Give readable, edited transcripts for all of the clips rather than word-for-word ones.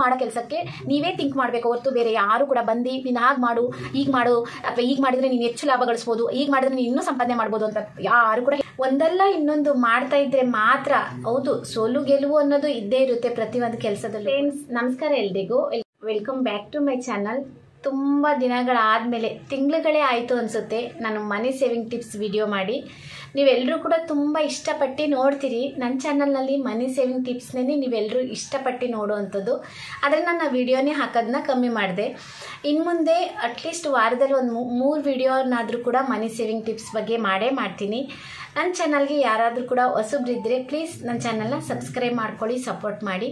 ಮಾಡೋ ಕೆಲಸಕ್ಕೆ ನೀವೇ ಥಿಂಕ್ ಮಾಡಬೇಕು ಹೊರತು ಬೇರೆ ಯಾರು ಕೂಡ ಬಂದು ನೀನು ಹಾಗೆ ಮಾಡು, ಈಗ ಮಾಡು, ಅಥವಾ ಈಗ ಮಾಡಿದ್ರೆ ನೀನು ಹೆಚ್ಚು ಲಾಭ ಗಳಿಸ್ಬೋದು, ಈಗ ಮಾಡಿದ್ರೆ ನೀನು ಇನ್ನೂ ಸಂಪಾದನೆ ಮಾಡ್ಬೋದು ಅಂತ ಯಾರು ಕೂಡ ಒಂದಲ್ಲ ಇನ್ನೊಂದು ಮಾಡ್ತಾ ಇದ್ರೆ ಮಾತ್ರ. ಹೌದು, ಸೋಲು ಗೆಲುವು ಅನ್ನೋದು ಇದ್ದೇ ಇರುತ್ತೆ ಪ್ರತಿಯೊಂದು ಕೆಲಸದಲ್ಲಿ. ಫ್ರೆಂಡ್ಸ್, ನಮಸ್ಕಾರ ಎಲ್ರಿಗೂ, welcome back to my channel. ತುಂಬ ದಿನಗಳಾದಮೇಲೆ, ತಿಂಗಳುಗಳೇ ಆಯಿತು ಅನಿಸುತ್ತೆ ನಾನು ಮನಿ ಸೇವಿಂಗ್ ಟಿಪ್ಸ್ ವಿಡಿಯೋ ಮಾಡಿ. ನೀವೆಲ್ಲರೂ ಕೂಡ ತುಂಬ ಇಷ್ಟಪಟ್ಟು ನೋಡ್ತೀರಿ ನನ್ನ ಚಾನಲ್ನಲ್ಲಿ ಮನಿ ಸೇವಿಂಗ್ ಟಿಪ್ಸ್ನೇ ನೀವೆಲ್ಲರೂ ಇಷ್ಟಪಟ್ಟು ನೋಡುವಂಥದ್ದು. ಆದರೆ ನಾನು ವಿಡಿಯೋನೇ ಹಾಕೋದನ್ನ ಕಮ್ಮಿ ಮಾಡಿದೆ. ಇನ್ನು ಮುಂದೆ ಅಟ್ಲೀಸ್ಟ್ ವಾರದಲ್ಲಿ ಒಂದು 3 ವಿಡಿಯೋನಾದರೂ ಕೂಡ ಮನಿ ಸೇವಿಂಗ್ ಟಿಪ್ಸ್ ಬಗ್ಗೆ ಮಾಡೇ ಮಾಡ್ತೀನಿ. ನನ್ನ ಚಾನಲ್ಗೆ ಯಾರಾದರೂ ಕೂಡ ಹೊಸಬ್ರಿದ್ದರೆ ಪ್ಲೀಸ್ ನನ್ನ ಚಾನಲ್ನ ಸಬ್ಸ್ಕ್ರೈಬ್ ಮಾಡ್ಕೊಳ್ಳಿ, ಸಪೋರ್ಟ್ ಮಾಡಿ.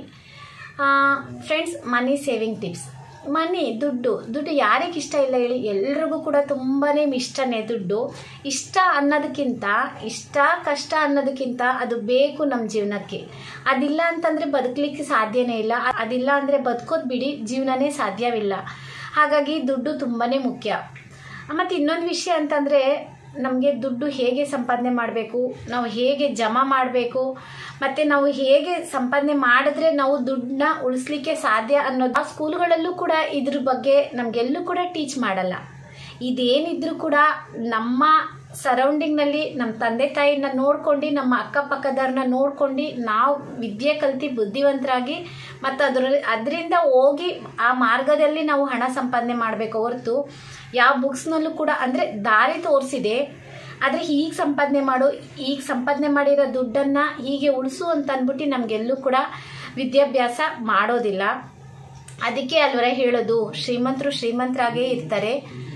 Friends, money saving tips. Money, ದುಡ್ಡು ಯಾರಿಗೆ ಇಷ್ಟ ಇಲ್ಲ ಹೇಳಿ? ಎಲ್ರಿಗೂ ಕೂಡ ತುಂಬಾ ಇಷ್ಟನೇ ದುಡ್ಡು. ಇಷ್ಟ ಅನ್ನೋದಕ್ಕಿಂತ, ಇಷ್ಟ ಕಷ್ಟ ಅನ್ನೋದಕ್ಕಿಂತ ಅದು ಬೇಕು ನಮ್ಮ ಜೀವನಕ್ಕೆ. ಅದಿಲ್ಲ ಅಂತಂದರೆ ಬದುಕಲಿಕ್ಕೆ ಸಾಧ್ಯನೇ ಇಲ್ಲ. ಅದಿಲ್ಲ ಅಂದರೆ ಬದುಕೋದು ಬಿಡಿ, ಜೀವನನೇ ಸಾಧ್ಯವಿಲ್ಲ. ಹಾಗಾಗಿ ದುಡ್ಡು ತುಂಬಾ ಮುಖ್ಯ. ಮತ್ತು ಇನ್ನೊಂದು ವಿಷಯ ಅಂತಂದರೆ, ನಮಗೆ ದುಡ್ಡು ಹೇಗೆ ಸಂಪಾದನೆ ಮಾಡಬೇಕು, ನಾವು ಹೇಗೆ ಜಮಾ ಮಾಡಬೇಕು, ಮತ್ತು ನಾವು ಹೇಗೆ ಸಂಪಾದನೆ ಮಾಡಿದ್ರೆ ನಾವು ದುಡ್ಡನ್ನ ಉಳಿಸ್ಲಿಕ್ಕೆ ಸಾಧ್ಯ ಅನ್ನೋದು ಆ ಸ್ಕೂಲ್ಗಳಲ್ಲೂ ಕೂಡ ಇದ್ರ ಬಗ್ಗೆ ನಮಗೆಲ್ಲೂ ಕೂಡ ಟೀಚ್ ಮಾಡಲ್ಲ. ಇದೇನಿದ್ರೂ ಕೂಡ ನಮ್ಮ ಸರೌಂಡಿಂಗ್ನಲ್ಲಿ ನಮ್ಮ ತಂದೆ ತಾಯಿನ ನೋಡ್ಕೊಂಡು, ನಮ್ಮ ಅಕ್ಕಪಕ್ಕದವ್ರನ್ನ ನೋಡ್ಕೊಂಡು ನಾವು ವಿದ್ಯೆ ಕಲ್ತು ಬುದ್ಧಿವಂತರಾಗಿ ಮತ್ತು ಅದರಿಂದ ಹೋಗಿ ಆ ಮಾರ್ಗದಲ್ಲಿ ನಾವು ಹಣ ಸಂಪಾದನೆ ಮಾಡಬೇಕು ಹೊರತು ಯಾವ ಬುಕ್ಸ್ನಲ್ಲೂ ಕೂಡ ಅಂದರೆ ದಾರಿ ತೋರಿಸಿದೆ, ಆದರೆ ಹೀಗೆ ಸಂಪಾದನೆ ಮಾಡು, ಈಗ ಸಂಪಾದನೆ ಮಾಡಿರೋ ದುಡ್ಡನ್ನು ಹೀಗೆ ಉಳಿಸು ಅಂತ ಅಂದ್ಬಿಟ್ಟು ನಮಗೆಲ್ಲೂ ಕೂಡ ವಿದ್ಯಾಭ್ಯಾಸ ಮಾಡೋದಿಲ್ಲ. ಅದಕ್ಕೆ ಅಲ್ವರ ಹೇಳೋದು, ಶ್ರೀಮಂತರು ಶ್ರೀಮಂತರಾಗೇ ಇರ್ತಾರೆ,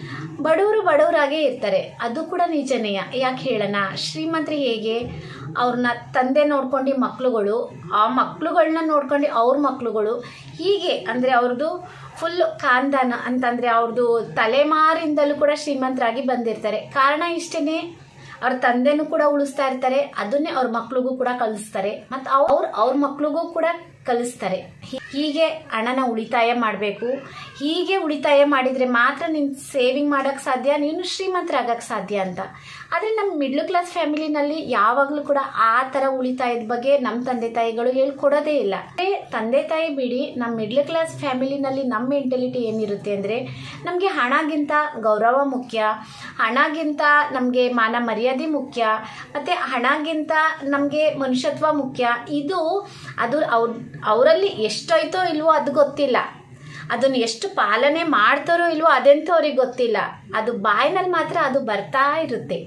ಬಡವರಾಗೇ ಇರ್ತಾರೆ. ಅದು ಕೂಡ ನಿಜನೇ. ಯಾಕೆ ಹೇಳೋಣ? ಶ್ರೀಮಂತರು ಹೇಗೆ ಅವ್ರನ್ನ ತಂದೆ ನೋಡ್ಕೊಂಡು ಮಕ್ಳುಗಳು, ಆ ಮಕ್ಳುಗಳನ್ನ ನೋಡ್ಕೊಂಡು ಅವ್ರ ಮಕ್ಳುಗಳು, ಹೀಗೆ ಅಂದರೆ ಅವ್ರದ್ದು ಫುಲ್ ಖಾನ್ದಾನ ಅಂತಂದರೆ ಅವ್ರದ್ದು ತಲೆಮಾರಿಂದಲೂ ಕೂಡ ಶ್ರೀಮಂತರಾಗಿ ಬಂದಿರ್ತಾರೆ. ಕಾರಣ ಇಷ್ಟೇ, ಅವ್ರ ತಂದೆನೂ ಕೂಡ ಉಳಿಸ್ತಾ ಇರ್ತಾರೆ, ಅದನ್ನೇ ಅವ್ರ ಮಕ್ಳಿಗೂ ಕೂಡ ಕಲಿಸ್ತಾರೆ, ಮತ್ತು ಅವ್ರ ಮಕ್ಳಿಗೂ ಕೂಡ ಕಲಿಸ್ತಾರೆ. ಹೀಗೆ ಹಣನ ಉಳಿತಾಯ ಮಾಡಬೇಕು. ಹೀಗೆ ಉಳಿತಾಯ ಮಾಡಿದರೆ ಮಾತ್ರ ನೀನು ಸೇವಿಂಗ್ ಮಾಡೋಕ್ಕೆ ಸಾಧ್ಯ, ನೀನು ಶ್ರೀಮಂತರಾಗಕ್ಕೆ ಸಾಧ್ಯ ಅಂತ. ಆದರೆ ನಮ್ಮ ಮಿಡ್ಲ್ ಕ್ಲಾಸ್ ಫ್ಯಾಮಿಲಿನಲ್ಲಿ ಯಾವಾಗಲೂ ಕೂಡ ಆ ಥರ ಉಳಿತಾಯದ ಬಗ್ಗೆ ನಮ್ಮ ತಂದೆ ತಾಯಿಗಳು ಹೇಳ್ಕೊಡೋದೇ ಇಲ್ಲ. ತಂದೆ ತಾಯಿ ಬಿಡಿ, ನಮ್ಮ ಮಿಡ್ಲ್ ಕ್ಲಾಸ್ ಫ್ಯಾಮಿಲಿನಲ್ಲಿ ನಮ್ಮ ಮೆಂಟಲಿಟಿ ಏನಿರುತ್ತೆ ಅಂದರೆ, ನಮಗೆ ಹಣಗಿಂತ ಗೌರವ ಮುಖ್ಯ, ಹಣಗಿಂತ ನಮಗೆ ಮಾನ ಮರ್ಯಾದೆ ಮುಖ್ಯ, ಮತ್ತು ಹಣಗಿಂತ ನಮಗೆ ಮನುಷ್ಯತ್ವ ಮುಖ್ಯ. ಅದು ಅವರಲ್ಲಿ ಎಷ್ಟಾಯ್ತೋ ಇಲ್ವೋ ಅದು ಗೊತ್ತಿಲ್ಲ, ಅದನ್ನು ಎಷ್ಟು ಪಾಲನೆ ಮಾಡ್ತಾರೋ ಇಲ್ವೋ ಅದಂತೂ ಅವ್ರಿಗೆ ಗೊತ್ತಿಲ್ಲ. ಅದು ಬಾಯಿನಲ್ಲಿ ಮಾತ್ರ ಅದು ಬರ್ತಾ ಇರುತ್ತೆ.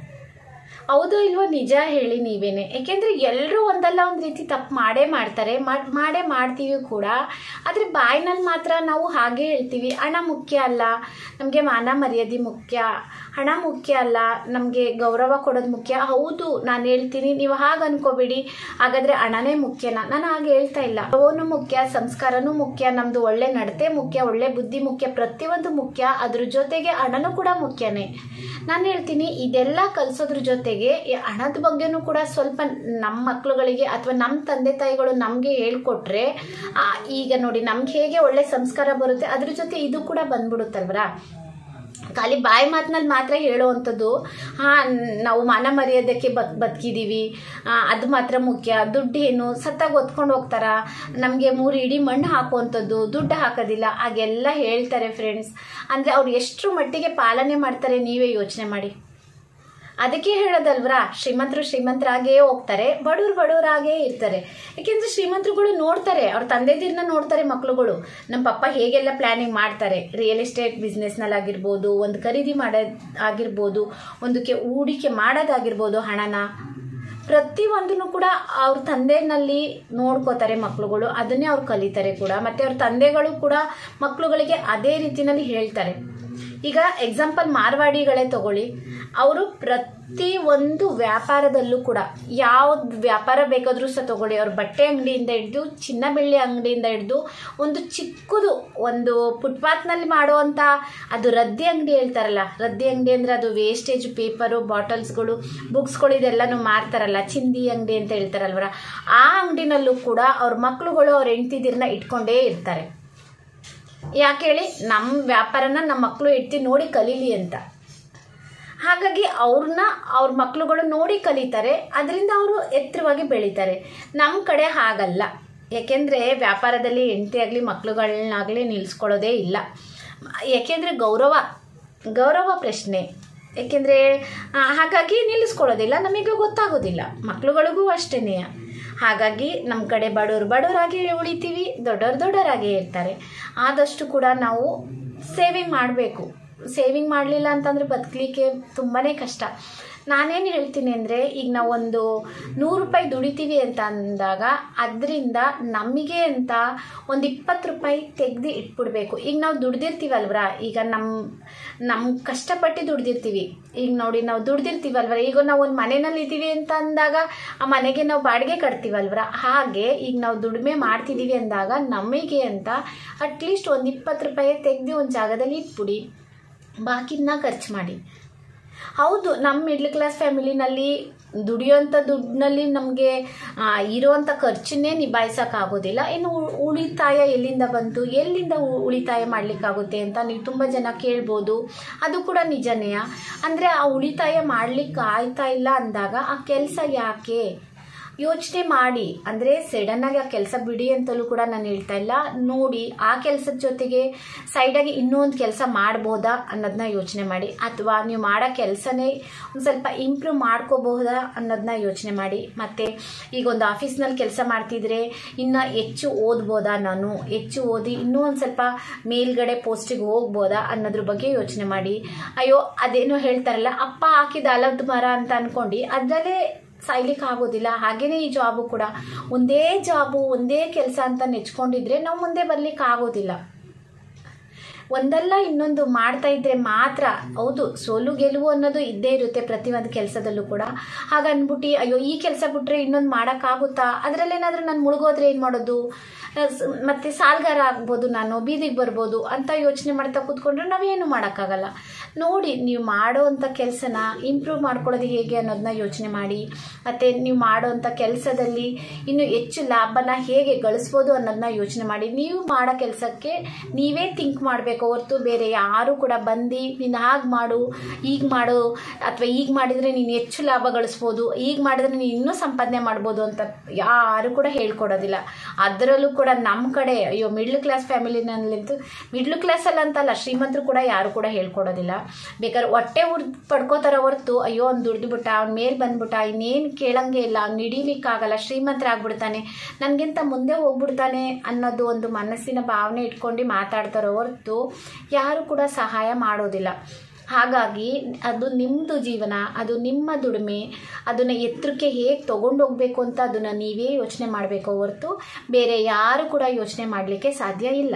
ಹೌದೋ ಇಲ್ವೋ ನಿಜ ಹೇಳಿ ನೀವೇನೆ. ಯಾಕೆಂದರೆ ಎಲ್ಲರೂ ಒಂದಲ್ಲ ಒಂದು ರೀತಿ ತಪ್ಪು ಮಾಡ್ತಾರೆ, ಮಾಡ್ತೀವಿ ಕೂಡ. ಆದರೆ ಬಾಯಿನಲ್ಲಿ ಮಾತ್ರ ನಾವು ಹಾಗೆ ಹೇಳ್ತೀವಿ, ಹಣ ಮುಖ್ಯ ಅಲ್ಲ, ನಮಗೆ ಮಾನ ಮರ್ಯಾದೆ ಮುಖ್ಯ, ಹಣ ಮುಖ್ಯ ಅಲ್ಲ, ನಮಗೆ ಗೌರವ ಕೊಡೋದು ಮುಖ್ಯ. ಹೌದು, ನಾನು ಹೇಳ್ತೀನಿ, ನೀವು ಹಾಗೆ ಅನ್ಕೋಬೇಡಿ ಹಾಗಾದರೆ ಹಣನೇ ಮುಖ್ಯನಾ? ನಾನು ಹಾಗೆ ಹೇಳ್ತಾ ಇಲ್ಲ. ಗೌರವನೂ ಮುಖ್ಯ, ಸಂಸ್ಕಾರನೂ ಮುಖ್ಯ, ನಮ್ಮದು ಒಳ್ಳೆ ನಡತೆ ಮುಖ್ಯ, ಒಳ್ಳೆ ಬುದ್ಧಿ ಮುಖ್ಯ, ಪ್ರತಿಯೊಂದು ಮುಖ್ಯ. ಅದ್ರ ಜೊತೆಗೆ ಹಣನೂ ಕೂಡ ಮುಖ್ಯನೇ. ನಾನು ಹೇಳ್ತೀನಿ, ಇದೆಲ್ಲ ಕಲಿಸೋದ್ರ ಜೊತೆಗೆ ಹಣದ ಬಗ್ಗೆನೂ ಕೂಡ ಸ್ವಲ್ಪ ನಮ್ಮ ಮಕ್ಳುಗಳಿಗೆ ಅಥವಾ ನಮ್ಮ ತಂದೆ ತಾಯಿಗಳು ನಮಗೆ ಹೇಳ್ಕೊಟ್ರೆ, ಈಗ ನೋಡಿ ನಮ್ಗೆ ಹೇಗೆ ಒಳ್ಳೆ ಸಂಸ್ಕಾರ ಬರುತ್ತೆ, ಅದ್ರ ಜೊತೆ ಇದು ಕೂಡ ಬಂದ್ಬಿಡುತ್ತಲ್ವರ. ಖಾಲಿ ಬಾಯಿ ಮಾತಿನಲ್ಲಿ ಮಾತ್ರ ಹೇಳುವಂಥದ್ದು, ನಾವು ಮಾನ ಮರ್ಯಾದಕ್ಕೆ ಬದುಕಿದ್ದೀವಿ, ಅದು ಮಾತ್ರ ಮುಖ್ಯ, ದುಡ್ಡು ಏನು ಸತ್ತಾಗ ಒತ್ಕೊಂಡು ಹೋಗ್ತಾರ, ನಮಗೆ 3 ಇಡಿ ಮಣ್ಣು ಹಾಕುವಂಥದ್ದು, ದುಡ್ಡು ಹಾಕೋದಿಲ್ಲ, ಹಾಗೆಲ್ಲ ಹೇಳ್ತಾರೆ ಫ್ರೆಂಡ್ಸ್. ಅಂದರೆ ಅವ್ರು ಎಷ್ಟರ ಮಟ್ಟಿಗೆ ಪಾಲನೆ ಮಾಡ್ತಾರೆ ನೀವೇ ಯೋಚನೆ ಮಾಡಿ. ಅದಕ್ಕೆ ಹೇಳೋದಲ್ವರ, ಶ್ರೀಮಂತರು ಶ್ರೀಮಂತರಾಗೇ ಹೋಗ್ತಾರೆ, ಬಡವರಾಗೇ ಇರ್ತಾರೆ. ಯಾಕೆಂದರೆ ಶ್ರೀಮಂತರುಗಳು ನೋಡ್ತಾರೆ, ಅವ್ರ ತಂದೆದಿರನ್ನ ನೋಡ್ತಾರೆ ಮಕ್ಳುಗಳು, ನಮ್ಮ ಪಪ್ಪ ಹೇಗೆಲ್ಲ ಪ್ಲ್ಯಾನಿಂಗ್ ಮಾಡ್ತಾರೆ, ರಿಯಲ್ ಎಸ್ಟೇಟ್ ಬಿಸ್ನೆಸ್ನಲ್ಲಾಗಿರ್ಬೋದು, ಒಂದು ಖರೀದಿ ಮಾಡೋದಾಗಿರ್ಬೋದು, ಒಂದಕ್ಕೆ ಹೂಡಿಕೆ ಮಾಡೋದಾಗಿರ್ಬೋದು, ಹಣನ ಪ್ರತಿಯೊಂದನ್ನು ಕೂಡ ಅವ್ರ ತಂದೆನಲ್ಲಿ ನೋಡ್ಕೋತಾರೆ ಮಕ್ಳುಗಳು, ಅದನ್ನೇ ಅವ್ರು ಕಲಿತಾರೆ ಕೂಡ. ಮತ್ತು ಅವ್ರ ತಂದೆಗಳು ಕೂಡ ಮಕ್ಳುಗಳಿಗೆ ಅದೇ ರೀತಿಯಲ್ಲಿ ಹೇಳ್ತಾರೆ. ಈಗ ಎಕ್ಸಾಂಪಲ್ ಮಾರ್ವಾಡಿಗಳೇ ತಗೊಳ್ಳಿ, ಅವರು ಪ್ರತಿಯೊಂದು ವ್ಯಾಪಾರದಲ್ಲೂ ಕೂಡ ಯಾವ್ದು ವ್ಯಾಪಾರ ಬೇಕಾದರೂ ಸಹ ತಗೊಳ್ಳಿ, ಅವ್ರ ಬಟ್ಟೆ ಅಂಗಡಿಯಿಂದ ಹಿಡಿದು ಚಿನ್ನ ಬೆಳ್ಳಿ ಅಂಗಡಿಯಿಂದ ಹಿಡಿದು ಒಂದು ಚಿಕ್ಕದು ಒಂದು ಫುಟ್ಪಾತ್ನಲ್ಲಿ ಮಾಡುವಂಥ ಅದು ರದ್ದಿ ಅಂಗಡಿ ಹೇಳ್ತಾರಲ್ಲ, ರದ್ದಿ ಅಂಗಡಿ ಅಂದರೆ ಅದು ವೇಸ್ಟೇಜ್ ಪೇಪರು, ಬಾಟಲ್ಸ್ಗಳು, ಬುಕ್ಸ್ಗಳು ಇದೆಲ್ಲನೂ ಮಾರ್ತಾರಲ್ಲ, ಚಿಂದಿ ಅಂಗಡಿ ಅಂತ ಹೇಳ್ತಾರಲ್ವರ, ಆ ಅಂಗಡಿನಲ್ಲೂ ಕೂಡ ಅವ್ರ ಮಕ್ಳುಗಳು ಅವ್ರ ಹೆಂಡ್ತಿದಿರನ್ನ ಇಟ್ಕೊಂಡೇ ಇರ್ತಾರೆ. ಯಾಕೆ ಹೇಳಿ? ನಮ್ಮ ವ್ಯಾಪಾರನ ನಮ್ಮ ಮಕ್ಕಳು ಹೆಂಡ್ತಿ ನೋಡಿ ಕಲೀಲಿ ಅಂತ. ಹಾಗಾಗಿ ಅವ್ರ ಮಕ್ಳುಗಳು ನೋಡಿ ಕಲಿತಾರೆ, ಅದರಿಂದ ಅವರು ಎತ್ತರವಾಗಿ ಬೆಳೀತಾರೆ. ನಮ್ಮ ಕಡೆ ಹಾಗಲ್ಲ. ಏಕೆಂದರೆ ವ್ಯಾಪಾರದಲ್ಲಿ ಹೆಂಡತಿ ಆಗಲಿ ಮಕ್ಕಳುಗಳನ್ನಾಗಲಿ ನಿಲ್ಲಿಸ್ಕೊಳ್ಳೋದೇ ಇಲ್ಲ. ಏಕೆಂದರೆ ಗೌರವ ಪ್ರಶ್ನೆ. ಏಕೆಂದರೆ ಹಾಗಾಗಿ ನಿಲ್ಲಿಸ್ಕೊಳ್ಳೋದಿಲ್ಲ, ನಮಗೆ ಗೊತ್ತಾಗೋದಿಲ್ಲ. ಮಕ್ಕಳುಗಳಿಗೂ ಅಷ್ಟೇ. ಹಾಗಾಗಿ ನಮ್ಮ ಕಡೆ ಬಡವರಾಗಿ ಉಳಿತೀವಿ, ದೊಡ್ಡವರಾಗೇ ಇರ್ತಾರೆ. ಆದಷ್ಟು ಕೂಡ ನಾವು ಸೇವಿಂಗ್ ಮಾಡಬೇಕು. ಸೇವಿಂಗ್ ಮಾಡಲಿಲ್ಲ ಅಂತಂದರೆ ಬದುಕಲಿಕ್ಕೆ ತುಂಬಾ ಕಷ್ಟ. ನಾನೇನು ಹೇಳ್ತೀನಿ ಅಂದರೆ, ಈಗ ನಾವು ಒಂದು 100 ರೂಪಾಯಿ ದುಡಿತೀವಿ ಅಂತ ಅಂದಾಗ ಅದರಿಂದ ನಮಗೆ ಅಂತ ಒಂದು 20 ರೂಪಾಯಿ ತೆಗೆದು ಇಟ್ಬಿಡ್ಬೇಕು. ಈಗ ನಾವು ದುಡ್ದಿರ್ತೀವಲ್ವ್ರ, ಈಗ ನಮ್ಮ ಕಷ್ಟಪಟ್ಟು ದುಡ್ದಿರ್ತೀವಿ. ಈಗ ನೋಡಿ, ನಾವು ದುಡ್ದಿರ್ತೀವಲ್ವ್ರ, ಈಗ ನಾವು ಒಂದು ಮನೆಯಲ್ಲಿ ಇದ್ದೀವಿ ಅಂತ ಅಂದಾಗ ಆ ಮನೆಗೆ ನಾವು ಬಾಡಿಗೆ ಕಟ್ತೀವಲ್ವ್ರ, ಹಾಗೆ ಈಗ ನಾವು ದುಡಿಮೆ ಮಾಡ್ತಿದ್ದೀವಿ ಅಂದಾಗ ನಮಗೆ ಅಂತ ಅಟ್ಲೀಸ್ಟ್ ಒಂದು 20 ರೂಪಾಯಿ ತೆಗೆದು ಒಂದು ಜಾಗದಲ್ಲಿ ಇಟ್ಬಿಡಿ, ಬಾಕಿನ ಖರ್ಚು ಮಾಡಿ. ಹೌದು, ನಮ್ಮ ಮಿಡ್ಲ್ ಕ್ಲಾಸ್ ಫ್ಯಾಮಿಲಿನಲ್ಲಿ ದುಡಿಯೋಂಥ ದುಡ್ಡಿನಲ್ಲಿ ನಮಗೆ ಇರೋವಂಥ ಖರ್ಚನ್ನೇ ನಿಭಾಯಿಸೋಕ್ಕಾಗೋದಿಲ್ಲ. ಇನ್ನು ಉಳಿತಾಯ ಎಲ್ಲಿಂದ ಬಂತು, ಎಲ್ಲಿಂದ ಉಳಿತಾಯ ಮಾಡಲಿಕ್ಕಾಗುತ್ತೆ ಅಂತ ನೀವು ತುಂಬ ಜನ ಕೇಳ್ಬೋದು. ಅದು ಕೂಡ ನಿಜನೇ. ಅಂದರೆ ಆ ಉಳಿತಾಯ ಮಾಡಲಿಕ್ಕೆ ಆಯ್ತಾ ಇಲ್ಲ ಅಂದಾಗ ಆ ಕೆಲಸ ಯಾಕೆ ಯೋಚನೆ ಮಾಡಿ. ಅಂದರೆ ಸಡನ್ನಾಗಿ ಆ ಕೆಲಸ ಬಿಡಿ ಅಂತಲೂ ಕೂಡ ನಾನು ಹೇಳ್ತಾ ಇಲ್ಲ. ನೋಡಿ, ಆ ಕೆಲಸದ ಜೊತೆಗೆ ಸೈಡಾಗಿ ಇನ್ನೊಂದು ಕೆಲಸ ಮಾಡ್ಬೋದಾ ಅನ್ನೋದನ್ನ ಯೋಚನೆ ಮಾಡಿ. ಅಥವಾ ನೀವು ಮಾಡೋ ಕೆಲಸನೇ ಒಂದು ಸ್ವಲ್ಪ ಇಂಪ್ರೂವ್ ಮಾಡ್ಕೋಬಹುದಾ ಅನ್ನೋದನ್ನ ಯೋಚನೆ ಮಾಡಿ. ಮತ್ತು ಈಗ ಒಂದು ಆಫೀಸ್ನಲ್ಲಿ ಕೆಲಸ ಮಾಡ್ತಿದ್ರೆ ಇನ್ನು ಹೆಚ್ಚು ಓದ್ಬೋದಾ, ನಾನು ಹೆಚ್ಚು ಓದಿ ಇನ್ನೂ ಒಂದು ಸ್ವಲ್ಪ ಮೇಲ್ಗಡೆ ಪೋಸ್ಟಿಗೆ ಹೋಗ್ಬೋದಾ ಅನ್ನೋದ್ರ ಬಗ್ಗೆ ಯೋಚನೆ ಮಾಡಿ. ಅಯ್ಯೋ, ಅದೇನೋ ಹೇಳ್ತಾರಲ್ಲ, ಅಪ್ಪ ಹಾಕಿದ ಆಲದ ಮರ ಅಂತ ಅಂದ್ಕೊಂಡು ಅದರಲ್ಲೇ ಸಾಯ್ಲಿಕ್ಕೆ ಆಗೋದಿಲ್ಲ. ಹಾಗೆಯೇ ಈ ಜಾಬು ಕೂಡ ಒಂದೇ ಜಾಬು ಒಂದೇ ಕೆಲಸ ಅಂತ ನೆಚ್ಕೊಂಡಿದ್ರೆ ನಾವು ಮುಂದೆ ಬರ್ಲಿಕ್ಕೆ ಆಗೋದಿಲ್ಲ. ಒಂದಲ್ಲ ಇನ್ನೊಂದು ಮಾಡ್ತಾ ಇದ್ರೆ ಮಾತ್ರ. ಹೌದು, ಸೋಲು ಗೆಲುವು ಅನ್ನೋದು ಇದ್ದೇ ಇರುತ್ತೆ ಪ್ರತಿಯೊಂದು ಕೆಲಸದಲ್ಲೂ ಕೂಡ. ಹಾಗನ್ಬಿಟ್ಟು ಅಯ್ಯೋ ಈ ಕೆಲಸ ಬಿಟ್ರೆ ಇನ್ನೊಂದು ಮಾಡೋಕ್ಕಾಗುತ್ತಾ, ಅದರಲ್ಲೇನಾದರೂ ನಾನು ಮುಳುಗೋದ್ರೆ ಏನು ಮಾಡೋದು, ಮತ್ತು ಸಾಲಗಾರ ಆಗ್ಬೋದು, ನಾನು ಬೀದಿಗೆ ಬರ್ಬೋದು ಅಂತ ಯೋಚನೆ ಮಾಡ್ತಾ ಕೂತ್ಕೊಂಡ್ರೆ ನಾವೇನು ಮಾಡೋಕ್ಕಾಗಲ್ಲ. ನೋಡಿ, ನೀವು ಮಾಡೋವಂಥ ಕೆಲಸನ ಇಂಪ್ರೂವ್ ಮಾಡ್ಕೊಳ್ಳೋದು ಹೇಗೆ ಅನ್ನೋದನ್ನ ಯೋಚನೆ ಮಾಡಿ. ಮತ್ತು ನೀವು ಮಾಡೋವಂಥ ಕೆಲಸದಲ್ಲಿ ಇನ್ನೂ ಹೆಚ್ಚು ಲಾಭನ ಹೇಗೆ ಗಳಿಸ್ಬೋದು ಅನ್ನೋದನ್ನ ಯೋಚನೆ ಮಾಡಿ. ನೀವು ಮಾಡೋ ಕೆಲಸಕ್ಕೆ ನೀವೇ ಥಿಂಕ್ ಮಾಡಬೇಕು ಹೊರತು ಬೇರೆ ಯಾರು ಕೂಡ ಬಂದು ನೀನು ಹಾಗೆ ಮಾಡು, ಈಗ ಮಾಡು, ಅಥವಾ ಈಗ ಮಾಡಿದರೆ ನೀನು ಹೆಚ್ಚು ಲಾಭ ಗಳಿಸ್ಬೋದು, ಈಗ ಮಾಡಿದ್ರೆ ನೀನು ಇನ್ನೂ ಸಂಪಾದನೆ ಮಾಡ್ಬೋದು ಅಂತ ಯಾರು ಕೂಡ ಹೇಳ್ಕೊಡೋದಿಲ್ಲ. ಅದರಲ್ಲೂ ಕೂಡ ನಮ್ಮ ಕಡೆ ಅಯ್ಯೋ ಮಿಡ್ಲ್ ಕ್ಲಾಸ್ ಫ್ಯಾಮಿಲಿನಲ್ಲಂತೂ, ಮಿಡ್ಲ್ ಕ್ಲಾಸಲ್ಲಿ ಅಂತಲ್ಲ, ಶ್ರೀಮಂತರು ಕೂಡ ಯಾರು ಕೂಡ ಹೇಳ್ಕೊಡೋದಿಲ್ಲ. ಬೇಕಾದ್ರೆ ಹೊಟ್ಟೆ ಪಡ್ಕೋತಾರ ಹೊರತು ಅಯ್ಯೋ ಅವ್ನು ದುಡ್ದುಬಿಟ್ಟ, ಅವ್ನ ಮೇಲೆ ಬಂದ್ಬಿಟ್ಟ, ಇನ್ನೇನು ಕೇಳಂಗೆ ಇಲ್ಲ, ಅವ್ನು ಹಿಡೀಲಿಕ್ಕಾಗಲ್ಲ, ಶ್ರೀಮಂತರಾಗ್ಬಿಡ್ತಾನೆ, ನನಗಿಂತ ಮುಂದೆ ಹೋಗ್ಬಿಡ್ತಾನೆ ಅನ್ನೋದು ಒಂದು ಮನಸ್ಸಿನ ಭಾವನೆ ಇಟ್ಕೊಂಡು ಮಾತಾಡ್ತಾರೋ ಹೊರತು ಯಾರು ಕೂಡ ಸಹಾಯ ಮಾಡೋದಿಲ್ಲ. ಹಾಗಾಗಿ ಅದು ನಿಮ್ಮದು ಜೀವನ, ಅದು ನಿಮ್ಮ ದುಡಿಮೆ, ಅದನ್ನು ಎತ್ತರಕ್ಕೆ ಹೇಗೆ ತೊಗೊಂಡೋಗ್ಬೇಕು ಅಂತ ಅದನ್ನು ನೀವೇ ಯೋಚನೆ ಮಾಡಬೇಕು ಹೊರತು ಬೇರೆ ಯಾರು ಕೂಡ ಯೋಚನೆ ಮಾಡಲಿಕ್ಕೆ ಸಾಧ್ಯ ಇಲ್ಲ.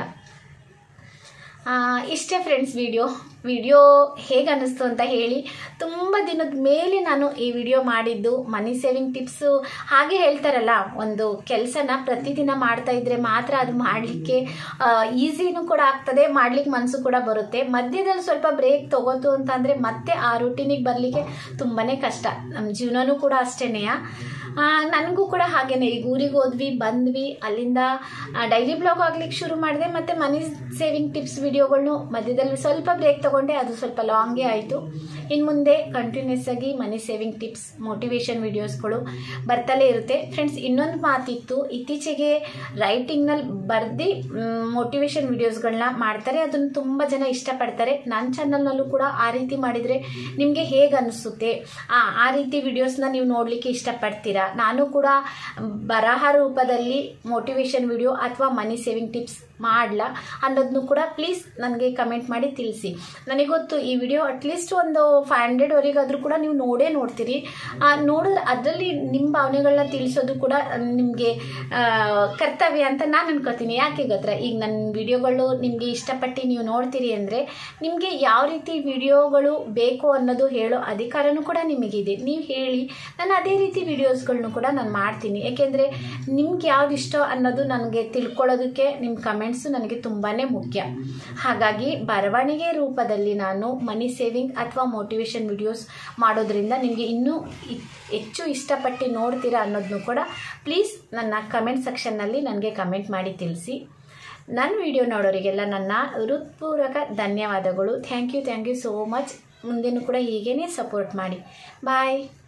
ಇಷ್ಟೇ ಫ್ರೆಂಡ್ಸ್, ವಿಡಿಯೋ ಹೇಗೆ ಅನ್ನಿಸ್ತು ಅಂತ ಹೇಳಿ. ತುಂಬ ದಿನದ ಮೇಲೆ ನಾನು ಈ ವಿಡಿಯೋ ಮಾಡಿದ್ದು ಮನಿ ಸೇವಿಂಗ್ ಟಿಪ್ಸು. ಹಾಗೆ ಹೇಳ್ತಾರಲ್ಲ, ಒಂದು ಕೆಲಸನ ಪ್ರತಿದಿನ ಮಾಡ್ತಾ ಇದ್ರೆ ಮಾತ್ರ ಅದು ಮಾಡಲಿಕ್ಕೆ ಈಸಿನೂ ಕೂಡ ಆಗ್ತದೆ, ಮಾಡ್ಲಿಕ್ಕೆ ಮನಸ್ಸು ಕೂಡ ಬರುತ್ತೆ. ಮಧ್ಯದಲ್ಲಿ ಸ್ವಲ್ಪ ಬ್ರೇಕ್ ತಗೋತು ಅಂತಂದರೆ ಮತ್ತೆ ಆ ರೂಟೀನಿಗೆ ಬರಲಿಕ್ಕೆ ತುಂಬಾ ಕಷ್ಟ. ನಮ್ಮ ಜೀವನನೂ ಕೂಡ ಅಷ್ಟೇನೆಯ. ನನಗೂ ಕೂಡ ಹಾಗೇನೆ, ಈಗ ಊರಿಗೆ ಹೋದ್ವಿ ಬಂದ್ವಿ, ಅಲ್ಲಿಂದ ಡೈಲಿ ಬ್ಲಾಗ್ ಆಗ್ಲಿಕ್ಕೆ ಶುರು ಮಾಡಿದೆ. ಮತ್ತು ಮನಿ ಸೇವಿಂಗ್ ಟಿಪ್ಸ್ ವಿಡಿಯೋಗಳನ್ನು ಮಧ್ಯದಲ್ಲಿ ಸ್ವಲ್ಪ ಬ್ರೇಕ್ ತಗೊಂಡೆ, ಅದು ಸ್ವಲ್ಪ ಲಾಂಗೇ ಆಯಿತು. ಇನ್ನು ಮುಂದೆ ಕಂಟಿನ್ಯೂಸ್ ಆಗಿ ಮನಿ ಸೇವಿಂಗ್ ಟಿಪ್ಸ್, ಮೋಟಿವೇಶನ್ ವಿಡಿಯೋಸ್ಗಳು ಬರ್ತಲೇ ಇರುತ್ತೆ. ಫ್ರೆಂಡ್ಸ್, ಇನ್ನೊಂದು ಮಾತಿತ್ತು, ಇತ್ತೀಚೆಗೆ ರೈಟಿಂಗ್ನಲ್ಲಿ ಬರೆದು ಮೋಟಿವೇಶನ್ ವಿಡಿಯೋಸ್ಗಳನ್ನ ಮಾಡ್ತಾರೆ, ಅದನ್ನು ತುಂಬ ಜನ ಇಷ್ಟಪಡ್ತಾರೆ. ನನ್ನ ಚಾನಲ್ನಲ್ಲೂ ಕೂಡ ಆ ರೀತಿ ಮಾಡಿದರೆ ನಿಮಗೆ ಹೇಗೆ ಅನಿಸುತ್ತೆ, ಆ ರೀತಿ ವಿಡಿಯೋಸ್ನ ನೀವು ನೋಡಲಿಕ್ಕೆ ಇಷ್ಟಪಡ್ತೀರಾ? ನಾನು ಕೂಡ ಬರಹ ರೂಪದಲ್ಲಿ ಮೋಟಿವೇಶನ್ ವಿಡಿಯೋ ಅಥವಾ ಮನಿ ಸೇವಿಂಗ್ ಟಿಪ್ಸ್ ಮಾಡಲಾ ಅನ್ನೋದನ್ನು ಕೂಡ ಪ್ಲೀಸ್ ನನಗೆ ಕಮೆಂಟ್ ಮಾಡಿ ತಿಳಿಸಿ. ನನಗೆ ಗೊತ್ತು ಈ ವಿಡಿಯೋ ಅಟ್ಲೀಸ್ಟ್ ಒಂದು 500ವರೆಗಾದರೂ ಕೂಡ ನೀವು ನೋಡ್ತೀರಿ. ನೋಡಿದ್ರೆ ಅದರಲ್ಲಿ ನಿಮ್ಮ ಭಾವನೆಗಳನ್ನ ತಿಳಿಸೋದು ಕೂಡ ನಿಮಗೆ ಕರ್ತವ್ಯ ಅಂತ ನಾನು ಅನ್ಕೋತೀನಿ. ಯಾಕೆ ಗೊತ್ತಾ, ಈಗ ನನ್ನ ವಿಡಿಯೋಗಳು ನಿಮಗೆ ಇಷ್ಟಪಟ್ಟು ನೀವು ನೋಡ್ತೀರಿ ಅಂದರೆ ನಿಮಗೆ ಯಾವ ರೀತಿ ವಿಡಿಯೋಗಳು ಬೇಕು ಅನ್ನೋದು ಹೇಳೋ ಅಧಿಕಾರನೂ ಕೂಡ ನಿಮಗಿದೆ. ನೀವು ಹೇಳಿ, ನಾನು ಅದೇ ರೀತಿ ವಿಡಿಯೋಸ್ಗಳನ್ನೂ ಕೂಡ ನಾನು ಮಾಡ್ತೀನಿ. ಯಾಕೆಂದರೆ ನಿಮ್ಗೆ ಯಾವ್ದು ಇಷ್ಟ ಅನ್ನೋದು ನನಗೆ ತಿಳ್ಕೊಳ್ಳೋದಕ್ಕೆ ನಿಮ್ಮ ಕಮೆಂಟ್ಸು ನನಗೆ ತುಂಬಾ ಮುಖ್ಯ. ಹಾಗಾಗಿ ಬರವಣಿಗೆ ರೂಪದಲ್ಲಿ ನಾನು ಮನಿ ಸೇವಿಂಗ್ ಅಥವಾ ಮೋಟಿವೇಶನ್ ವಿಡಿಯೋಸ್ ಮಾಡೋದ್ರಿಂದ ನಿಮಗೆ ಇನ್ನೂ ಹೆಚ್ಚು ಇಷ್ಟಪಟ್ಟು ನೋಡ್ತೀರಾ ಅನ್ನೋದನ್ನು ಕೂಡ ಪ್ಲೀಸ್ ನನ್ನ ಕಮೆಂಟ್ ಸೆಕ್ಷನ್ನಲ್ಲಿ ನನಗೆ ಕಮೆಂಟ್ ಮಾಡಿ ತಿಳಿಸಿ. ನನ್ನ ವಿಡಿಯೋ ನೋಡೋರಿಗೆಲ್ಲ ನನ್ನ ಹೃತ್ಪೂರ್ವಕ ಧನ್ಯವಾದಗಳು. Thank you so much. ಮುಂದೆನೂ ಕೂಡ ಹೀಗೇ ಸಪೋರ್ಟ್ ಮಾಡಿ. ಬಾಯ್.